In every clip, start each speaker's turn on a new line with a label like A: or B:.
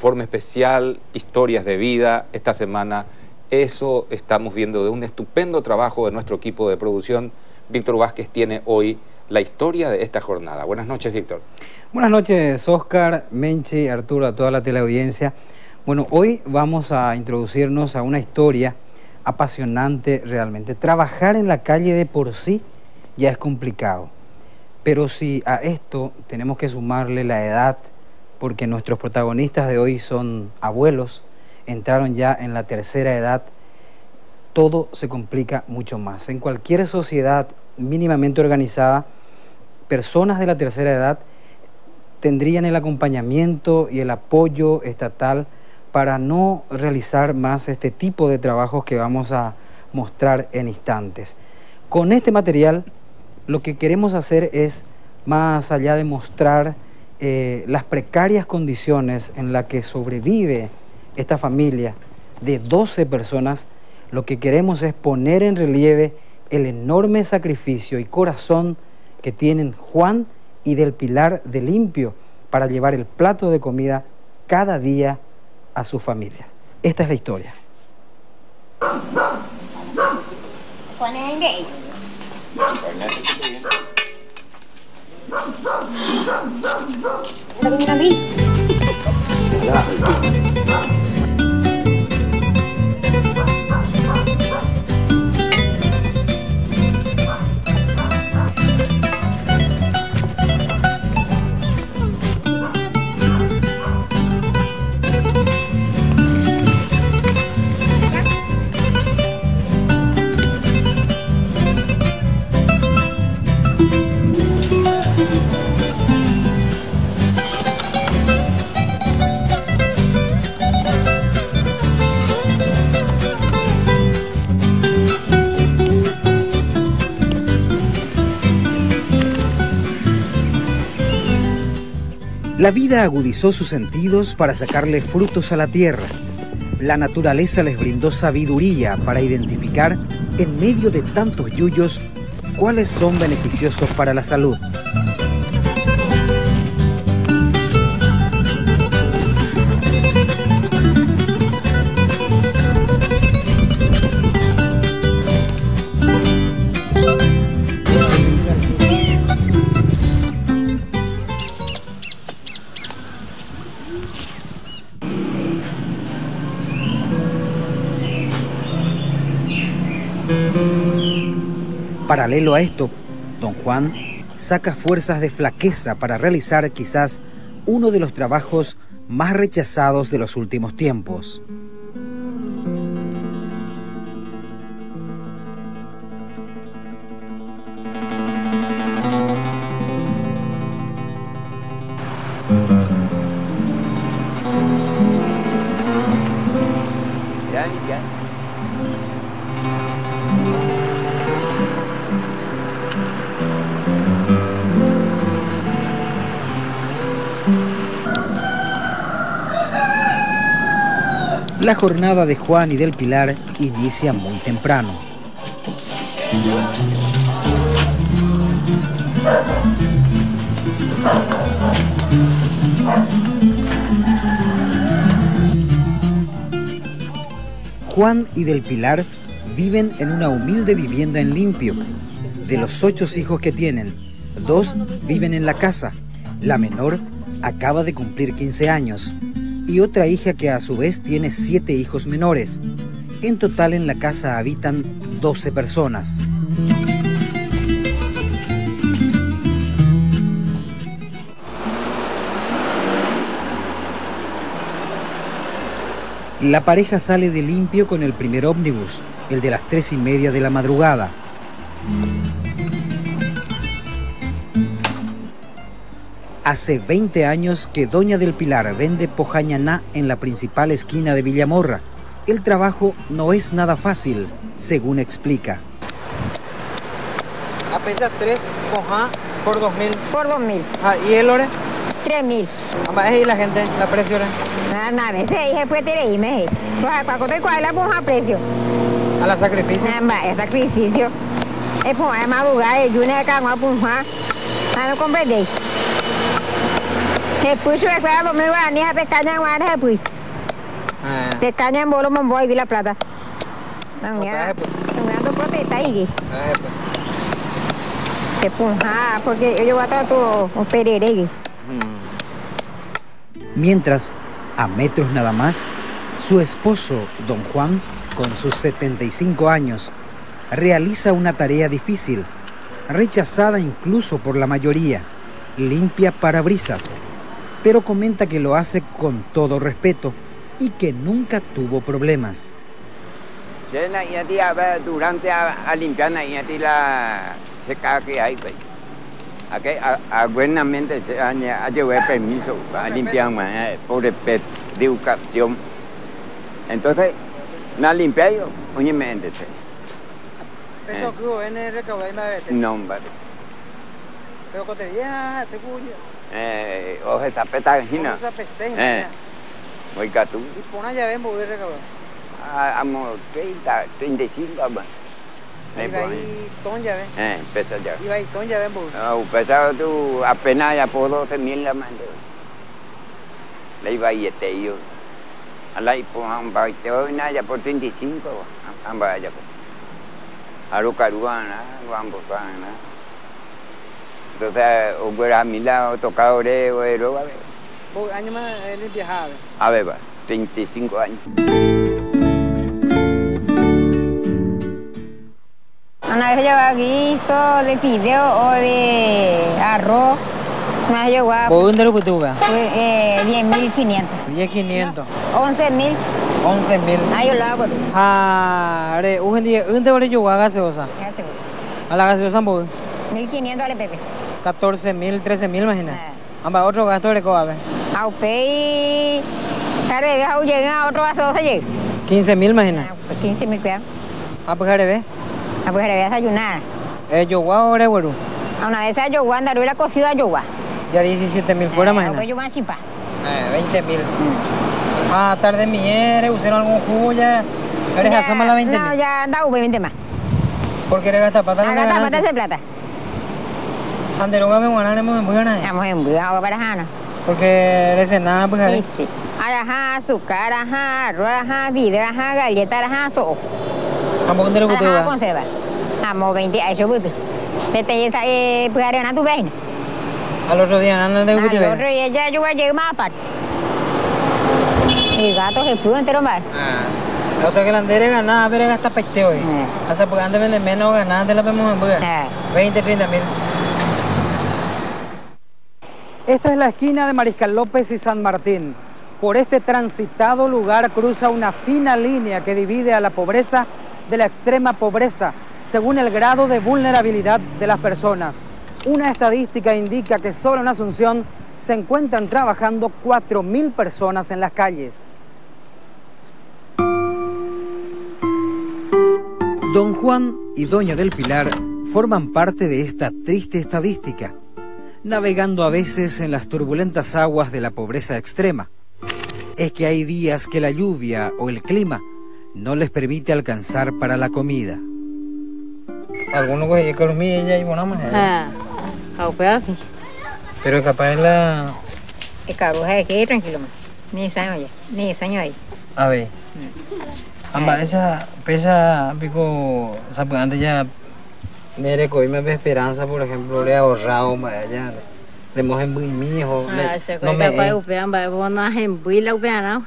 A: informe especial, historias de vida esta semana. Eso estamos viendo de un estupendo trabajo de nuestro equipo de producción. Víctor Vázquez tiene hoy la historia de esta jornada. Buenas noches, Víctor.
B: Buenas noches, Oscar, Menchi, Arturo, a toda la teleaudiencia. Bueno, hoy vamos a introducirnos a una historia apasionante realmente. Trabajar en la calle de por sí ya es complicado, pero si a esto tenemos que sumarle la edad, porque nuestros protagonistas de hoy son abuelos, entraron ya en la tercera edad, todo se complica mucho más. En cualquier sociedad mínimamente organizada, personas de la tercera edad tendrían el acompañamiento y el apoyo estatal para no realizar más este tipo de trabajos que vamos a mostrar en instantes. Con este material lo que queremos hacer es, más allá de mostrar las precarias condiciones en las que sobrevive esta familia de 12 personas, lo que queremos es poner en relieve el enorme sacrificio y corazón que tienen Juan y del Pilar de Limpio para llevar el plato de comida cada día a sus familias. Esta es la historia.
C: Juan es gay.
D: La vida agudizó sus sentidos para sacarle frutos a la tierra. La naturaleza les brindó sabiduría para identificar, en medio de tantos yuyos, cuáles son beneficiosos para la salud. Paralelo a esto, don Juan saca fuerzas de flaqueza para realizar quizás uno de los trabajos más rechazados de los últimos tiempos. La jornada de Juan y del Pilar inicia muy temprano. Juan y del Pilar viven en una humilde vivienda en Limpio. De los 8 hijos que tienen, 2 viven en la casa. La menor acaba de cumplir 15 años. Y otra hija que a su vez tiene 7 hijos menores. En total en la casa habitan 12 personas. La pareja sale de Limpio con el primer ómnibus, el de las 3:30 de la madrugada. Hace 20 años que Doña del Pilar vende pojañaná en la principal esquina de Villamorra. El trabajo no es nada fácil, según explica.
B: A pesa 3 pojá por 2.000.
C: Por 2.000.
B: Ah, ¿y el ore?
C: 3.000.
B: ¿Y la gente? ¿La precio ore?
C: Nada, ese dije puede tener irme. ¿Para cuál la ponja precio?
B: A la sacrificio.
C: Es sacrificio. Es por madrugada, yo no he acabado de ponja. No compré. Después sube a dormir, ni a pescaña, guarda, después. Pescaña en bolo, me voy a la plata. No me ando protesta ahí. Te punja, porque yo voy a estar todo un perere.
D: Mientras, a metros nada más, su esposo, don Juan, con sus 75 años, realiza una tarea difícil, rechazada incluso por la mayoría: limpia parabrisas, pero comenta que lo hace con todo respeto y que nunca tuvo problemas.
E: Durante a limpiar la seca que hay, buenamente se ha llevado permiso a limpiar por educación. Entonces, na limpia yo, oye, me entiende.
B: Eso que hubo en el recaudo ahí me vete.
E: No, vale.
B: Pero que te veía, te cuyo.
E: O esa peta gina.
B: Esa pesé,
E: Voy a tú.
B: y pon allá ven mover recaudo.
E: Amo 30, 35, man.
B: Iba ahí ton ya ven.
E: Pesa ya.
B: Iba ahí ton ya ven mover.
E: Pesa tú apenas ya por 12,000 la mando. Le iba ahí yo. Alay po ang bakit na ya por 25 ang bakit po. Aro karuana, vamos sana. Entonces, hubiera a mi lado tocado oero, a ver.
B: ¿Por año más él viajaba?
E: A ver, va, 35 años.
C: Una vez llevaba guiso de fideo o de arroz. Una vez llevaba
B: ¿Por dónde lo tuve?
C: 10.500.
B: 10.500.
C: 11.000.
B: 11.000.
C: Ahí yo lo hago.
B: Ah, re, ¿dónde voy a llevar gaseosa? A la gaseosa, ¿por?
C: 1.500 al Pepe.
B: 14.000, 13.000, imagina. Amba, otro gasto de coba.
C: A usted, tarde de hoy llega otro gaseosa allí.
B: 15.000, imagina.
C: 15.000 pesos.
B: Ah, pues jare ve.
C: A pues le voy a desayunar.
B: Yo guau, ahora güero.
C: A una vez a yoguá, andar la cocida a yoguá.
B: Ya 17.000 fuera, imagina.
C: A yo más chipa.
B: 20.000. Ah, tarde mi usaron algún jugo ya. ¿Eres a más la 20.000?
C: No, ya anda 20 más.
B: ¿Por qué le gastas plata?
C: Acá está para hacer plata.
B: Anderonga me guanaremos en Bujana.
C: Estamos en Bujana para Jana.
B: Porque le nada, pues jare.
C: Sí. Ajá, azúcar, ajá, arroz, ajá, vidrio, ajá, galleta, ajá, sojo.
B: ¿Cómo que te lo
C: Ajá,
B: puedo
C: conserva. Amo 20 a eso buto. Vete esa pues haré una tu vein.
B: Al otro día nada de
C: Al
B: que
C: otro día ya yo voy a llegar más aparte. El gato se pudo entero más.
B: O sea que la andere ganada, pero gasta peste hoy. O sea, porque antes vende menos ganada, te la vemos en Bujana. 20, 30.000.
D: Esta es la esquina de Mariscal López y San Martín. Por este transitado lugar cruza una fina línea que divide a la pobreza de la extrema pobreza, según el grado de vulnerabilidad de las personas. Una estadística indica que solo en Asunción se encuentran trabajando 4.000 personas en las calles. Don Juan y Doña del Pilar forman parte de esta triste estadística, navegando a veces en las turbulentas aguas de la pobreza extrema. Es que hay días que la lluvia o el clima no les permite alcanzar para la comida.
B: Algunos cogen economía y bueno, más. Pero capaz es la...
C: El carro es que tranquilo más. Ni ese año ya, ni ese año ahí.
B: A ver. Amba, esa pesa, pico, o sea, pues antes ya de coger más esperanza, por ejemplo, le he ahorrado más allá. Le mojen muy mi hijo.
F: No me capaz upean, va a no la upean,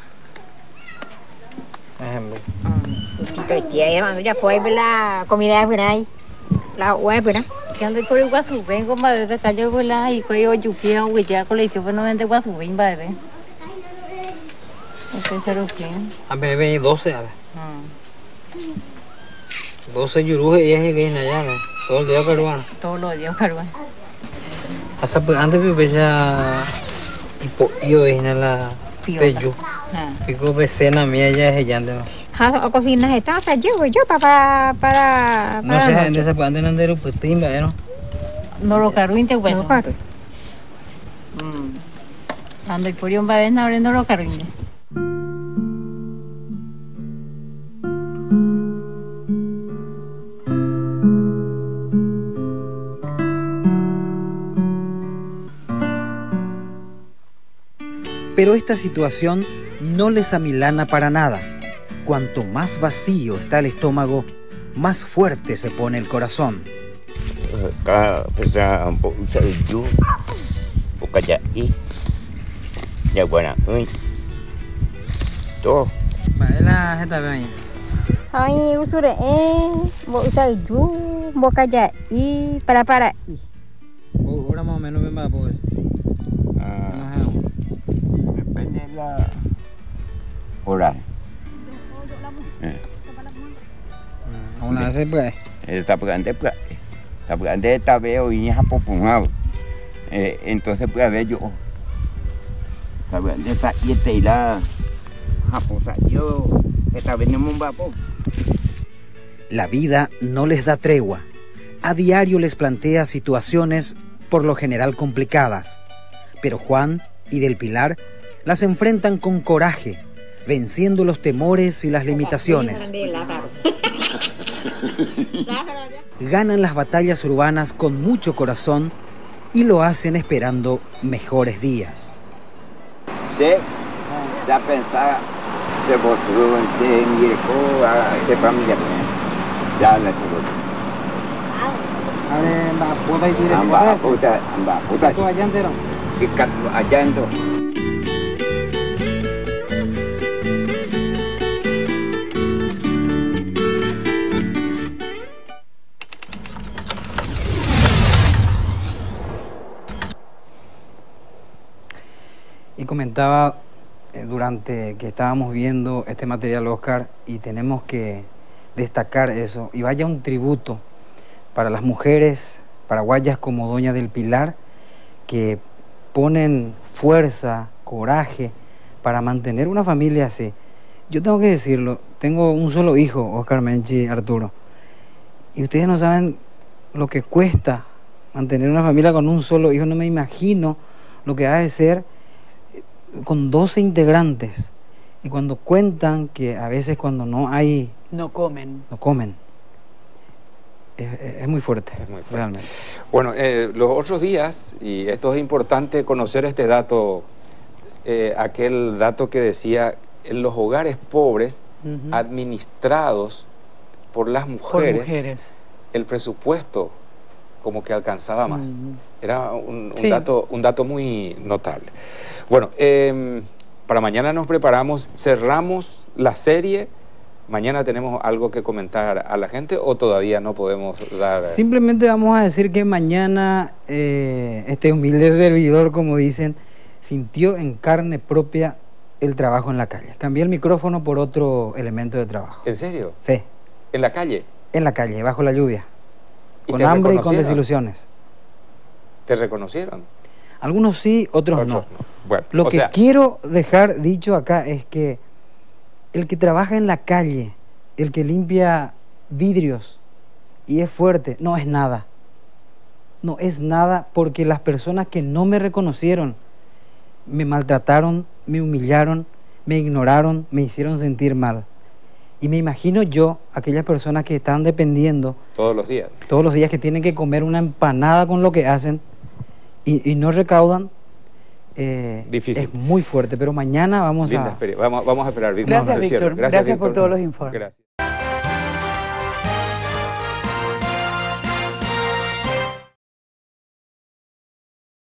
C: Tía, ya fue la comida de ahí. La web, ¿verdad?
F: Que ande por el guasu, vengo madre de calle vuela y coyo yuquía, huella, colegio, pero no vende guasu, ven, va a ver.
B: A ver, ven 12, a ver. 12 yuruje y es que allá, ¿no? Todo el día caruana.
F: Todos los días caruana.
B: Hasta pues antes me pesa yo es la teyu. Pico vecina mía ya es ella ¿no?
C: A cocinar esta, o sea, yo para
B: no sé, en esa parte no andero pues timba, ¿no?
F: No lo caruin te bueno.
C: No caro.
F: Ando y por un vez no lo caruin.
D: Pero esta situación no les amilana para nada. Cuanto más vacío está el estómago, más fuerte se pone el corazón.
C: Ay, usure bo usai ju bo kaya para
B: Ahora más o menos me va a poder.
E: Depende de la hora.
B: Una vez pues.
E: Está grande está veo y es apopungado. Entonces pues a ver yo. Está grande está y te la japosa yo está venimos un vapo.
D: La vida no les da tregua. A diario les plantea situaciones por lo general complicadas. Pero Juan y Del Pilar las enfrentan con coraje, venciendo los temores y las limitaciones. Ganan las batallas urbanas con mucho corazón y lo hacen esperando mejores días.
E: Se pensaba, se votó, se miró, se familia. Ya la se votó.
B: Puta y tire.
E: Puta.
B: ¿Tú allá entero?
E: Allá entero.
B: Y comentaba durante que estábamos viendo este material, Oscar, y tenemos que destacar eso, y vaya un tributo para las mujeres paraguayas como Doña Del Pilar, que ponen fuerza, coraje para mantener una familia así. Yo tengo que decirlo, tengo un solo hijo, Oscar, Menchi, Arturo, y ustedes no saben lo que cuesta mantener una familia con un solo hijo. No me imagino lo que ha de ser con 12 integrantes, y cuando cuentan que a veces cuando no hay...
G: No comen.
B: Es muy fuerte, realmente.
A: Bueno, los otros días, y esto es importante conocer este dato, aquel dato que decía, en los hogares pobres, administrados por las mujeres, el presupuesto como que alcanzaba más. Era un dato muy notable. Bueno, para mañana nos preparamos, cerramos la serie. ¿Mañana tenemos algo que comentar a la gente o todavía no podemos dar...?
B: Simplemente vamos a decir que mañana este humilde servidor, como dicen, sintió en carne propia el trabajo en la calle. Cambié el micrófono por otro elemento de trabajo.
A: ¿En serio?
B: Sí.
A: ¿En la calle?
B: En la calle, bajo la lluvia. Con hambre y con desilusiones.
A: ¿Te reconocieron?
B: Algunos sí, otros no.
A: Bueno,
B: lo que quiero dejar dicho acá es que el que trabaja en la calle, el que limpia vidrios y es fuerte, no es nada. No es nada, porque las personas que no me reconocieron me maltrataron, me humillaron, me ignoraron, me hicieron sentir mal. Y me imagino yo, aquellas personas que están dependiendo
A: todos los días,
B: que tienen que comer una empanada con lo que hacen y no recaudan.
A: Difícil.
B: Es muy fuerte, pero mañana vamos a...
A: Vamos a esperar.
G: Gracias, Víctor. Gracias por todos los informes.
A: Gracias.